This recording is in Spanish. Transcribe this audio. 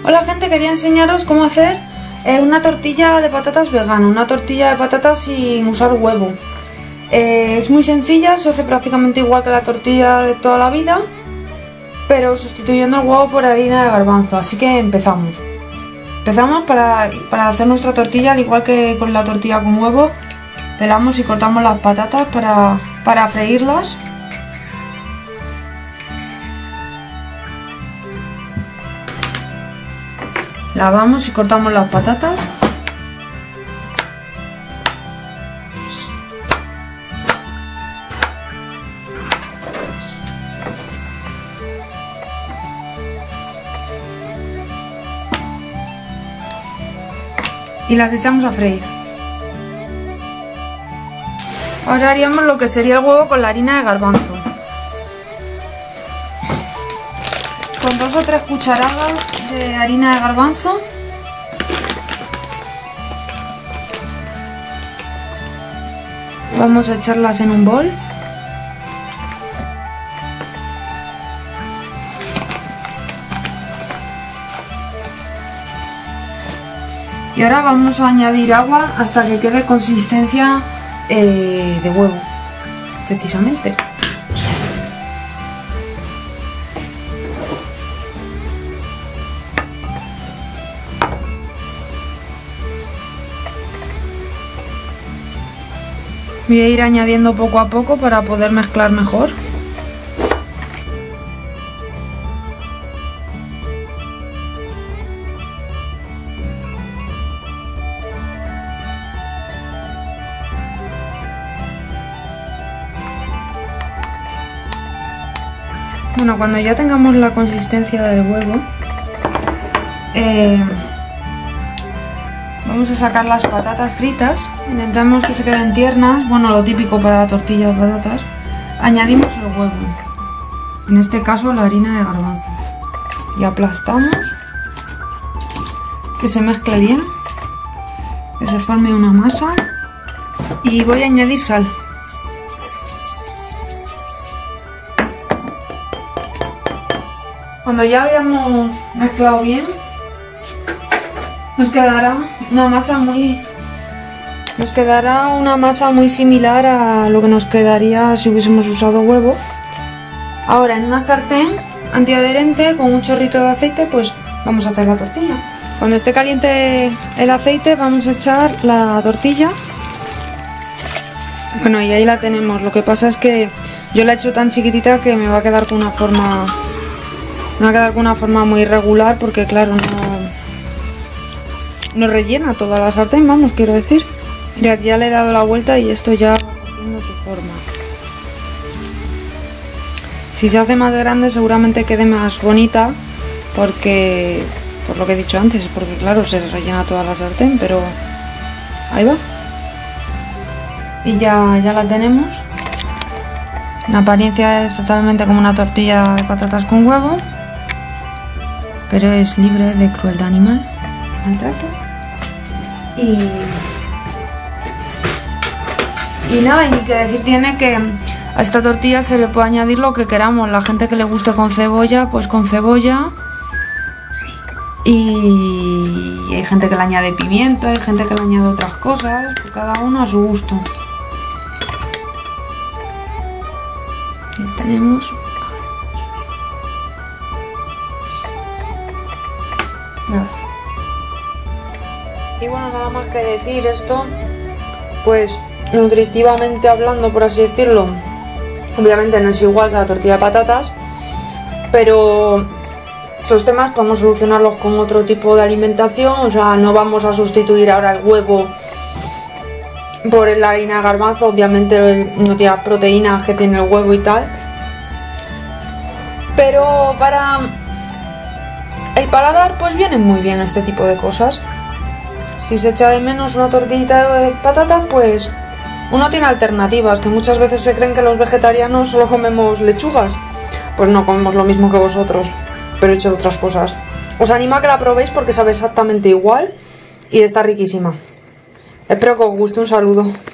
Hola gente, quería enseñaros cómo hacer una tortilla de patatas vegana, una tortilla de patatas sin usar huevo. Es muy sencilla, se hace prácticamente igual que la tortilla de toda la vida, pero sustituyendo el huevo por harina de garbanzo, así que empezamos. Empezamos para hacer nuestra tortilla, al igual que con la tortilla con huevo, pelamos y cortamos las patatas para freírlas. Lavamos y cortamos las patatas. Y las echamos a freír. Ahora haríamos lo que sería el huevo con la harina de garbanzo. Con 2 o 3 cucharadas de harina de garbanzo vamos a echarlas en un bol. Y ahora vamos a añadir agua hasta que quede consistencia de huevo, precisamente. Voy a ir añadiendo poco a poco para poder mezclar mejor. Bueno, cuando ya tengamos la consistencia del huevo, vamos a sacar las patatas fritas. Intentamos que se queden tiernas, bueno, lo típico para la tortilla de patatas. Añadimos el huevo, en este caso la harina de garbanzo, y aplastamos, que se mezcle bien, que se forme una masa, y voy a añadir sal. Cuando ya hayamos mezclado bien, nos quedará una masa muy similar a lo que nos quedaría si hubiésemos usado huevo. Ahora, en una sartén antiadherente con un chorrito de aceite, pues vamos a hacer la tortilla. Cuando esté caliente el aceite, vamos a echar la tortilla. Bueno, y ahí la tenemos. Lo que pasa es que yo la he hecho tan chiquitita que me va a quedar con una forma muy irregular, porque claro, no rellena toda la sartén, vamos, quiero decir. Mirad, ya le he dado la vuelta y esto ya va cogiendo su forma. Si se hace más grande seguramente quede más bonita, porque por lo que he dicho antes, porque claro, se rellena toda la sartén, pero ahí va. Y ya la tenemos. La apariencia es totalmente como una tortilla de patatas con huevo, pero es libre de crueldad animal, de maltrato. Y nada, y ni que decir tiene que a esta tortilla se le puede añadir lo que queramos. La gente que le guste con cebolla, pues con cebolla. Y hay gente que le añade pimiento, hay gente que le añade otras cosas, pues cada uno a su gusto. Y tenemos... nada. Y bueno, nada más que decir esto, pues nutritivamente hablando, por así decirlo, obviamente no es igual que la tortilla de patatas, pero esos temas podemos solucionarlos con otro tipo de alimentación. O sea, no vamos a sustituir ahora el huevo por la harina de garbanzo, obviamente no tiene las proteínas que tiene el huevo y tal, pero para el paladar pues vienen muy bien este tipo de cosas. Si se echa de menos una tortillita de patatas, pues uno tiene alternativas, que muchas veces se creen que los vegetarianos solo comemos lechugas. Pues no, comemos lo mismo que vosotros, pero hecho de otras cosas. Os animo a que la probéis porque sabe exactamente igual y está riquísima. Espero que os guste. Un saludo.